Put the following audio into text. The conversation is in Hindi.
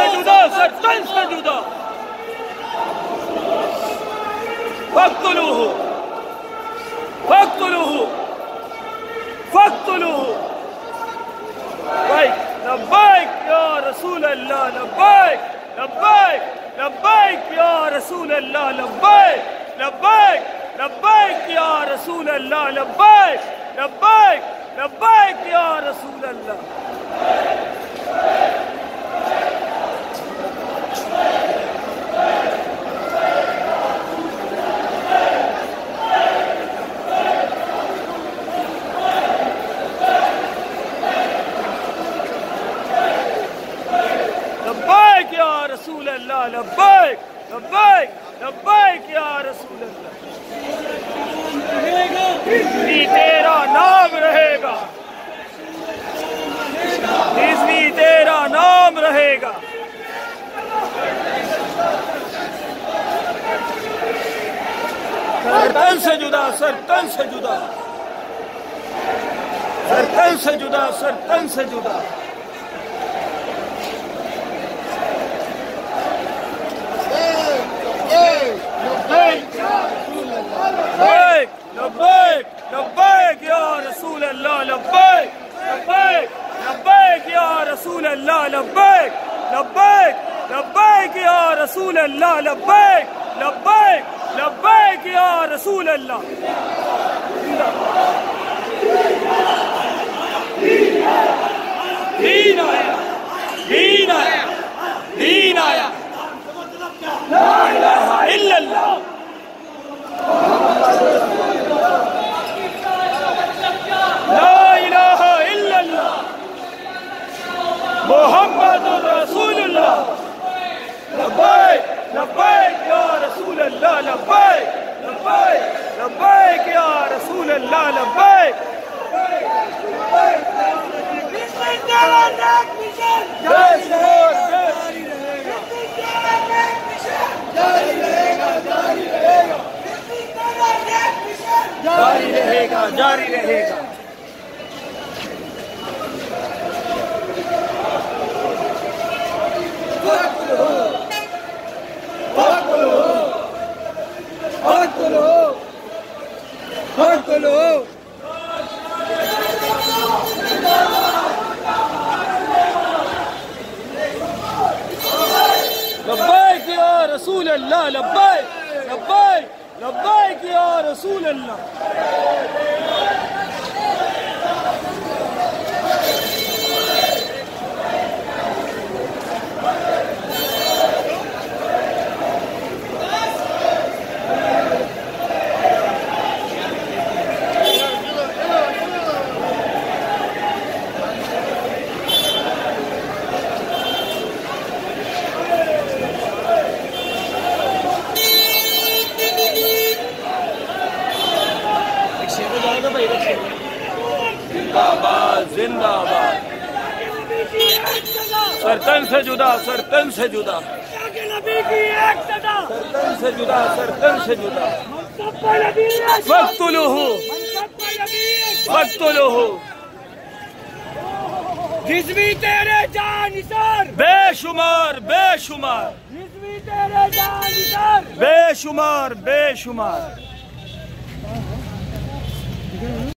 जुदा, सर तन से जुदा। फक्तुलूहु फक्तुलूहु फक्तुलूहु। लब्बैक या रसूल अल्लाह, लब्बैक लब्बैक लब्बैक या रसूल अल्लाह, लब्बैक लब्बैक लब्बैक या रसूल अल्लाह, लब्बैक लब्बैक लब्बैक या रसूल अल्लाह। लब्बैक या रसूल अल्लाह, लब्बैक लब्बैक लब्बैक या रसूल अल्लाह। हिज़्बी तेरा नाम रहेगा, हिज़्बी तेरा नाम रहेगा। सर तन से जुदा, सर तन से जुदा, सर तन से जुदा, सर तन से जुदा। लब्बैक लब्बैक लब्बैक या रसूल अल्लाह, लब्बैक लब्बैक लब्बैक या रसूल अल्लाह, लब्बैक लब्बैक लब्बैक या रसूल अल्लाह, लब्बैक लब्बैक लब्बैक या रसूल अल्लाह। दीन आया, दीन आया, दीन आया। ला इलाहा इल्लल्लाह, ला इलाहा इल्लल्लाह, मुहम्मदुर रसूलुल्लाह। लब्बैक लब्बैक या रसूल अल्लाह, लब्बैक लब्बैक लब्बैक या रसूल अल्लाह, लब्बैक। जारी रहेगा, जारी रहेगा। लब्बैक या रसूल अल्लाह, लब्बैक लब्बैक लब्बैक या रसूल अल्लाह। जिंदाबाद जिंदाबाद। सर तन से जुदा, सर तन से जुदा, सर तन से जुदा, सर तन से जुदा। फक्तुलूहु फक्तुलूहु। हिज़्बी तेरे जानिसार, बेशुमार बेशुमार, हिज़्बी तेरे जानिसार, बेशुमार बेशुमार।